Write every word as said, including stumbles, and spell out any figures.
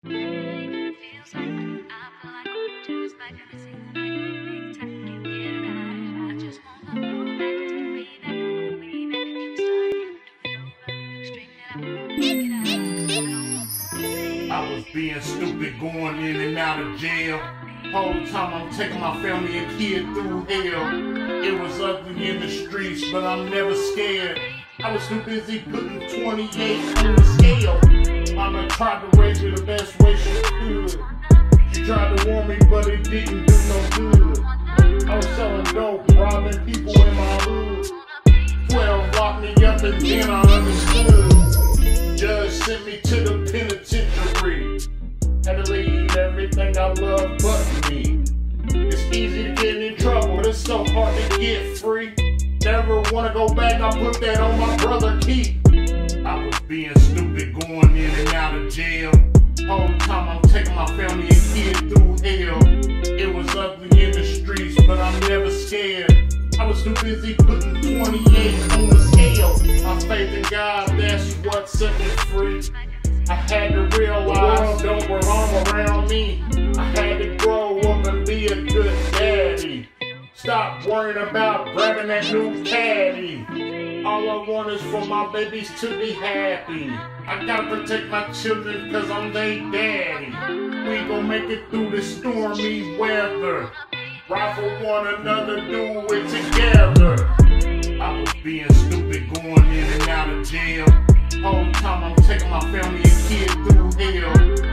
Feels like I feel like I'm just like every single night. Big time, can't get it right. I just wanna go back to way back, go way back. You started to do straighten it out, take it out. I was being stupid, going in and out of jail. Whole time I'm taking my family and kid through hell. It was ugly in the streets, but I'm never scared. I was too busy putting twenty-eight on the scale. Mama tried to raise me the best way she could. She tried to warn me, but it didn't do no good. I was selling dope, robbing people in my hood. Twelve locked me up and then I understood. Judge sent me to the penitentiary. Had to leave everything I love but me. It's easy to get in trouble, but it's so hard to get free. Never wanna go back, I put that on my brother Keith. I was being stupid, going in and out of jail. Whole time I'm taking my family and kid through hell. It was ugly in the streets, but I'm never scared. I was too busy putting twenty-eight on the scale. My faith in God, that's what set me free. I had to realize the world don't revolve around me. I had to grow up and be a good daddy. Stop worrying about grabbing that new caddy. All I want is for my babies to be happy. I gotta protect my children cause I'm their daddy. We gon' make it through this stormy weather. Ride for one another, do it together. I was being stupid, going in and out of jail. Whole time I'm taking my family and kid through hell.